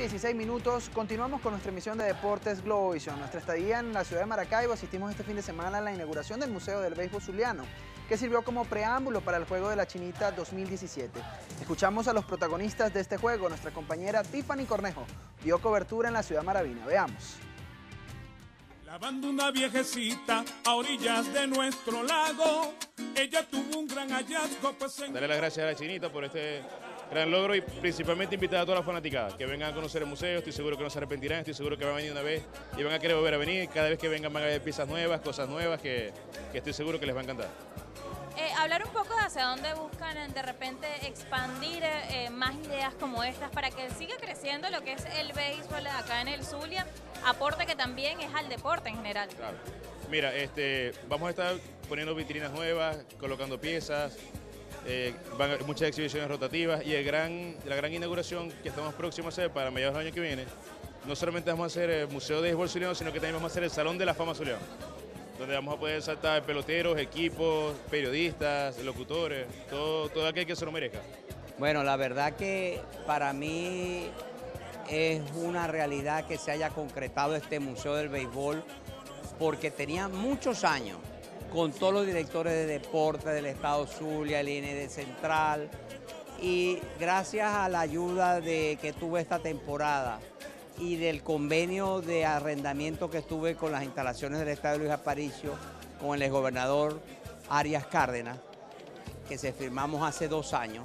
16 minutos, continuamos con nuestra emisión de Deportes Globovisión. Nuestra estadía en la ciudad de Maracaibo, asistimos este fin de semana a la inauguración del Museo del Béisbol Zuliano, que sirvió como preámbulo para el Juego de la Chinita 2017. Escuchamos a los protagonistas de este juego. Nuestra compañera Tiffany Cornejo dio cobertura en la ciudad maravina. Veamos. Lavando una viejecita a orillas de nuestro lago, ella tuvo un gran hallazgo. Darle las gracias a la Chinita por este gran logro y principalmente invitar a todas las fanaticadas que vengan a conocer el museo. Estoy seguro que no se arrepentirán, estoy seguro que van a venir una vez y van a querer volver a venir. Cada vez que vengan van a ver piezas nuevas, cosas nuevas que estoy seguro que les va a encantar. Hablar un poco de hacia dónde buscan de repente expandir más ideas como estas para que siga creciendo lo que es el béisbol acá en el Zulia, aporte que también es al deporte en general. Claro. Mira, vamos a estar poniendo vitrinas nuevas, colocando piezas, van a haber muchas exhibiciones rotativas y la gran inauguración que estamos próximos a hacer para mediados del año que viene. No solamente vamos a hacer el Museo de Béisbol Zuliano, sino que también vamos a hacer el Salón de la Fama Zuliano, donde vamos a poder saltar peloteros, equipos, periodistas, locutores, todo aquel que se lo merezca. Bueno, la verdad que para mí es una realidad que se haya concretado este Museo del Béisbol, porque tenía muchos años con todos los directores de deporte del Estado Zulia, el IND Central, y gracias a la ayuda que tuve esta temporada y del convenio de arrendamiento que estuve con las instalaciones del Estadio Luis Aparicio, con el exgobernador Arias Cárdenas, que se firmamos hace 2 años,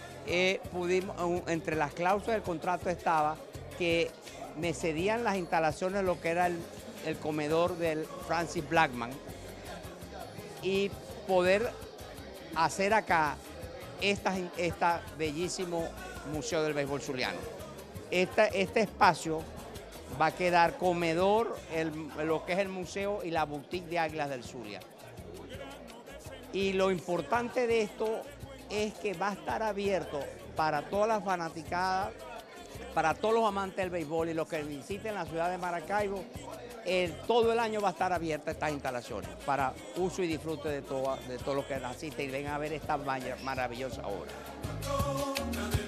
entre las cláusulas del contrato estaba que me cedían las instalaciones, lo que era el comedor del Francis Blackman, y poder hacer acá este bellísimo Museo del Béisbol Zuliano. Este espacio va a quedar comedor, lo que es el museo y la boutique de Águilas del Zulia. Y lo importante de esto es que va a estar abierto para todas las fanaticadas, para todos los amantes del béisbol y los que visiten la ciudad de Maracaibo. Todo el año va a estar abierta estas instalaciones para uso y disfrute de todo lo que asisten y vengan a ver esta maravillosa obra.